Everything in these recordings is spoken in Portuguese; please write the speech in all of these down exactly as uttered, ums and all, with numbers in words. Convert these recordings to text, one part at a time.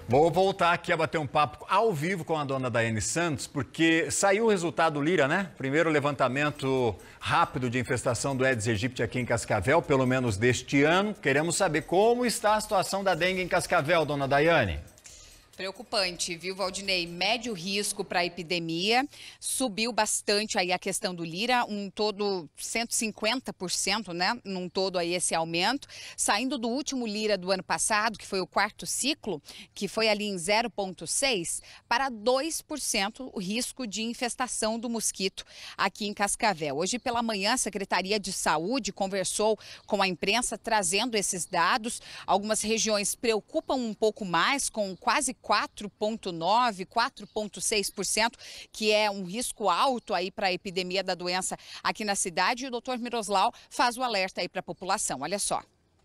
Vou voltar aqui a bater um papo ao vivo com a dona Daiane Santos, porque saiu o resultado Lira, né? Primeiro levantamento rápido de infestação do Aedes aegypti aqui em Cascavel, pelo menos deste ano. Queremos saber como está a situação da dengue em Cascavel, dona Daiane. Preocupante, viu, Valdinei? Médio risco para a epidemia, subiu bastante aí a questão do Lira, um todo cento e cinquenta por cento, né? Num todo aí esse aumento, saindo do último Lira do ano passado, que foi o quarto ciclo, que foi ali em zero vírgula seis, para dois por cento o risco de infestação do mosquito aqui em Cascavel. Hoje pela manhã, a Secretaria de Saúde conversou com a imprensa trazendo esses dados. Algumas regiões preocupam um pouco mais, com quase quatro vírgula nove, quatro vírgula seis por cento, que é um risco alto aí para a epidemia da doença aqui na cidade. E o doutor Miroslau faz o alerta aí para a população. Olha só.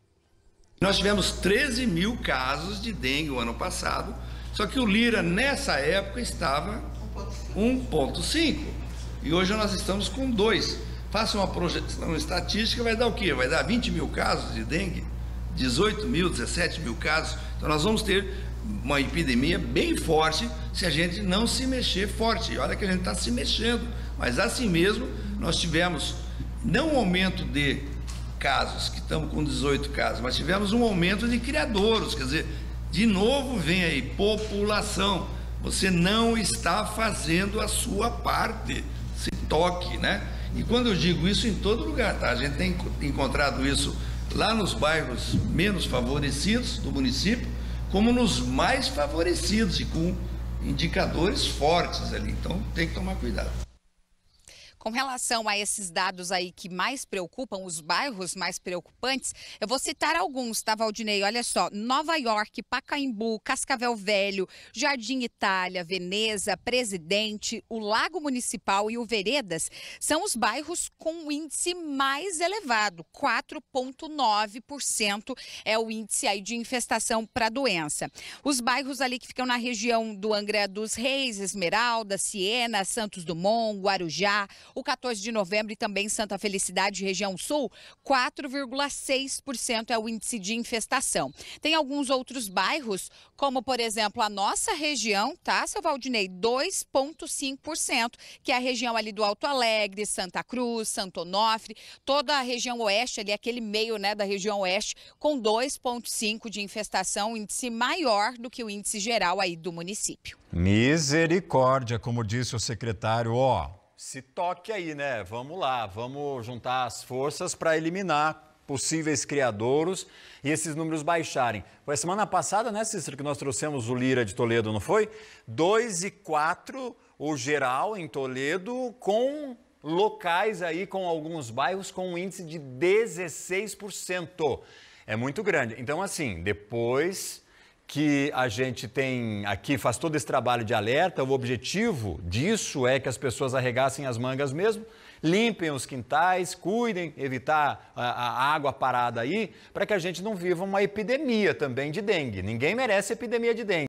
Nós tivemos treze mil casos de dengue o ano passado, só que o Lira nessa época estava um vírgula cinco e hoje nós estamos com dois. Faça uma projeção estatística, vai dar o quê? Vai dar vinte mil casos de dengue, dezoito mil, dezessete mil casos. Então nós vamos ter uma epidemia bem forte se a gente não se mexer forte. E olha que a gente está se mexendo, mas assim mesmo nós tivemos não um aumento de casos, que estamos com dezoito casos, mas tivemos um aumento de criadouros. Quer dizer, de novo vem aí, população, você não está fazendo a sua parte, se toque, né? E quando eu digo isso em todo lugar, tá? A gente tem encontrado isso lá nos bairros menos favorecidos do município, como nos mais favorecidos e com indicadores fortes ali. Então tem que tomar cuidado. Com relação a esses dados aí que mais preocupam, os bairros mais preocupantes, eu vou citar alguns, tá, Valdinei? Olha só, Nova York, Pacaembu, Cascavel Velho, Jardim Itália, Veneza, Presidente, o Lago Municipal e o Veredas são os bairros com o índice mais elevado, quatro vírgula nove por cento é o índice aí de infestação para a doença. Os bairros ali que ficam na região do Angra dos Reis, Esmeralda, Siena, Santos Dumont, Guarujá, o quatorze de novembro e também Santa Felicidade, região sul, quatro vírgula seis por cento é o índice de infestação. Tem alguns outros bairros, como por exemplo a nossa região, tá, seu Valdinei, dois vírgula cinco por cento, que é a região ali do Alto Alegre, Santa Cruz, Santo Onofre, toda a região oeste ali, aquele meio, né, da região oeste, com dois vírgula cinco de infestação, índice maior do que o índice geral aí do município. Misericórdia, como disse o secretário, ó. Se toque aí, né? Vamos lá, vamos juntar as forças para eliminar possíveis criadouros e esses números baixarem. Foi semana passada, né, Cícero, que nós trouxemos o Lira de Toledo, não foi? dois e quatro o geral em Toledo, com locais aí, com alguns bairros com um índice de dezesseis por cento. É muito grande. Então, assim, depois que a gente tem aqui, faz todo esse trabalho de alerta, o objetivo disso é que as pessoas arregassem as mangas mesmo, limpem os quintais, cuidem, evitar a, a água parada aí, para que a gente não viva uma epidemia também de dengue. Ninguém merece epidemia de dengue.